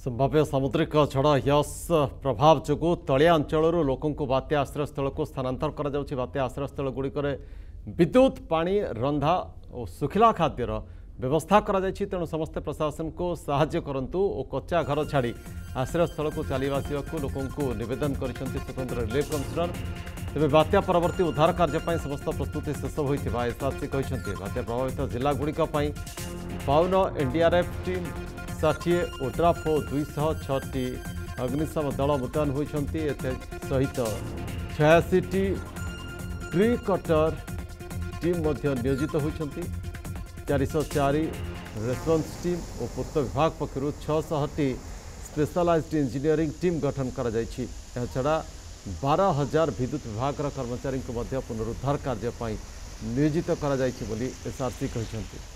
संभाव्य सामुद्रिक झड़ यस प्रभाव जो तलिया अंचल लोकों बात्या आश्रयस्थल को स्थानांतर कर बात्या आश्रयस्थल गुड़िक विद्युत पानी रंधा और सुखिला खाद्यर व्यवस्था तेणु समस्त प्रशासन को साहाय्य करंतु और कच्चा घर छाड़ी आश्रयस्थल को चलीवासी लोकों को निवेदन कर स्वतंत्र रिलीफ कमिशनर तेज बात्या परवर्ती उद्धार कार्य समस्त प्रस्तुति शेष होता एसआरसी कहते बात्या प्रभावित जिलागुड़िक 52 एनडीआरएफ टीम 60 ओड्राफ 206 अग्निशम दल मुतयन होती सहित 86 ट्री कटर टीम नियोजित होती 404 रेस्पन्स टीम और पूर्त विभाग पक्षर 600 स्पेशलाइज्ड इंजीनियरिंग टीम गठन करा 12,000 विद्युत विभाग कर्मचारी पुनरुद्धार कार्य नियोजित करा एसआरसी कहते।